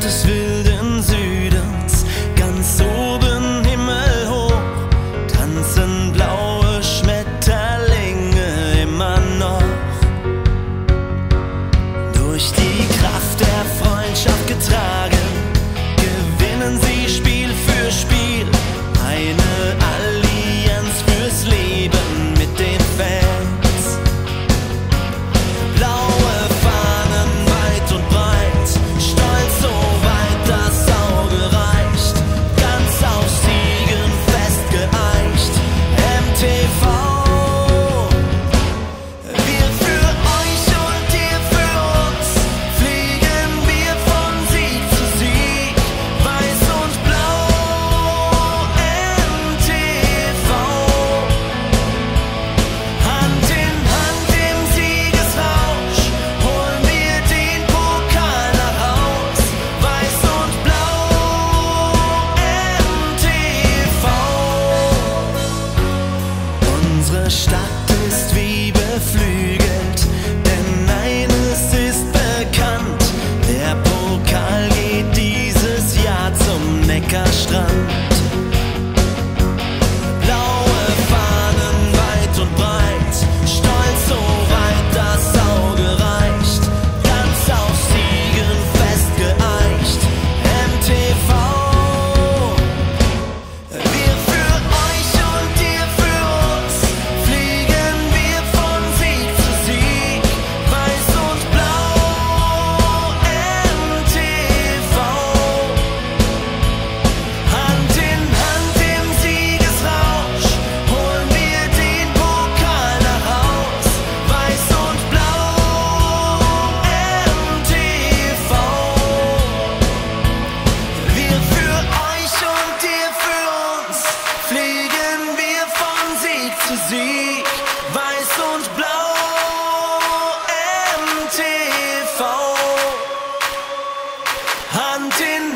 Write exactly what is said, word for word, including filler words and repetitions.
des wilden Südens, ganz oben himmelhoch, tanzen blaue Schmetterlinge immer noch. Durch die Kraft der Freundschaft getragen, gewinnen sie Spiel für Spiel, eine Allianz fürs Leben mit den Fans. Blaue Fahnen weit und breit, stolz so weit das Auge reicht, ganz auf Siegen festgeeicht. M T V, wir für euch und ihr für uns, fliegen wir von Sieg zu Sieg, weiß und blau. M T V, Hand in Hand im Siegesrausch, holen wir den Pokal nach Haus, weiß und blau. M T V, unsere Stadt ist wie beflügelt, denn eines ist bekannt: der Pokal geht dieses Jahr zum Neckarstrand. Blaue Fahnen weit und breit, stolz so weit das Auge reicht, ganz auf Siegen festgeeicht. M T V, wir für euch und ihr für uns, fliegen wir von Sieg zu Sieg, weiß und blau. M T V, Hand in Hand im Siegesrausch, holen wir den Pokal nach Haus, weiß und blau. M T V, wir für euch und ihr für uns, fliegen wir von Sieg zu Sieg, weiß und blau. M T V, Hand in